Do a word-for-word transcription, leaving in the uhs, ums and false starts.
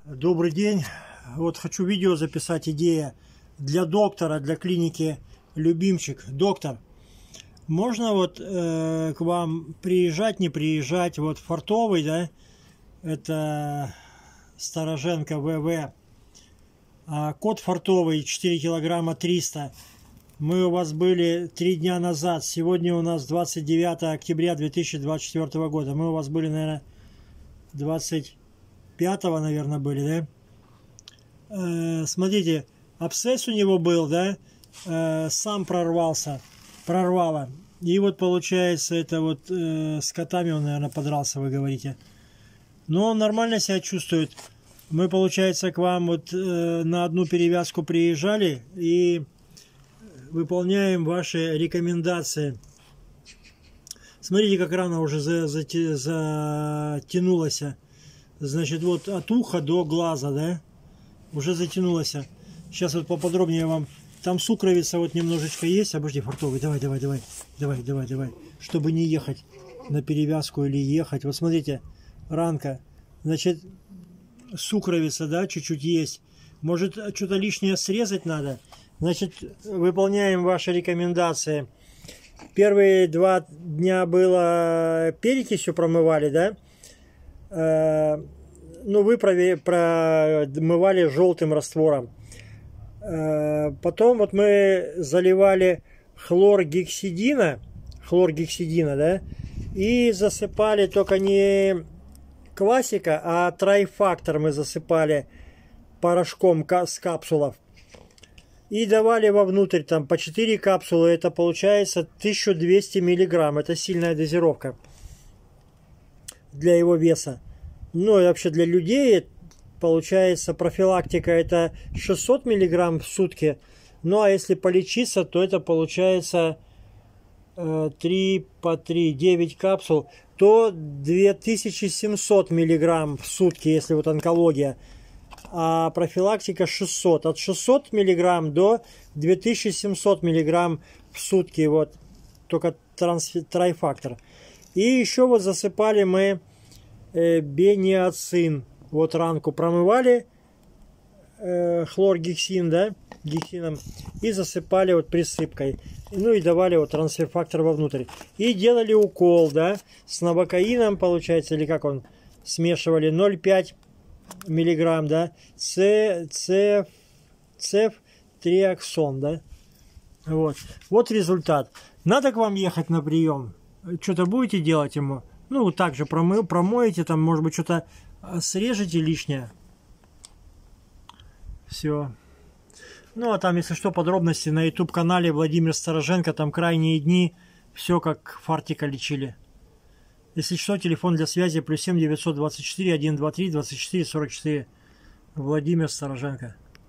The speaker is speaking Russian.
Добрый день. Вот хочу видео записать, идея для доктора, для клиники Любимчик. Доктор, можно вот э, к вам приезжать, не приезжать? Вот Фартовый, да, это Староженко ВВ. А код Фартовый четыре килограмма триста. Мы у вас были три дня назад. Сегодня у нас двадцать девятое октября две тысячи двадцать четвёртого года. Мы у вас были, наверное, двадцать пятого, наверное, были, да? Э, смотрите, абсцесс у него был, да? Э, сам прорвался, прорвало. И вот получается, это вот э, с котами он, наверное, подрался, вы говорите. Но он нормально себя чувствует. Мы, получается, к вам вот э, на одну перевязку приезжали и выполняем ваши рекомендации. Смотрите, как рана уже за, за, затянулась. Значит, вот от уха до глаза, да, уже затянулась. Сейчас вот поподробнее вам. Там сукровица вот немножечко есть. Обожди, Фартовый, давай, давай, давай, давай, давай, давай. Чтобы не ехать на перевязку или ехать. Вот смотрите, ранка. Значит, сукровица, да, чуть-чуть есть. Может, что-то лишнее срезать надо. Значит, выполняем ваши рекомендации. Первые два дня было перекисью промывали, да? Ну, вы промывали желтым раствором. Потом вот мы заливали хлоргексидина, хлоргексидина, да, и засыпали только не классика, а трайфактор мы засыпали порошком с капсулов. И давали вовнутрь там по четыре капсулы, это получается тысяча двести миллиграмм, это сильная дозировка для его веса. Ну и вообще для людей получается профилактика это шестьсот миллиграмм в сутки. Ну а если полечиться, то это получается э, три по три, девять капсул, то две тысячи семьсот миллиграмм в сутки, если вот онкология. А профилактика шестьсот. От шестисот миллиграмм до двух тысяч семисот миллиграмм в сутки. Вот только трайфактор. И еще вот засыпали мы э, бениацин. Вот ранку промывали э, хлоргексин, да, гексином, и засыпали вот присыпкой. Ну и давали вот трансферфактор вовнутрь. И делали укол, да, с новокаином, получается, или как он, смешивали ноль целых пять десятых миллиграмм, да, цеф, цефтриаксон, да. Вот. Вот результат. Надо к вам ехать на прием. Что-то будете делать ему? Ну, также промы, промоете, там, может быть, что-то срежете лишнее. Все. Ну, а там, если что, подробности на YouTube-канале Владимир Староженко, там крайние дни, все как фартика лечили. Если что, телефон для связи плюс семь девятьсот двадцать четыре сто двадцать три двадцать четыре сорок четыре. Владимир Староженко.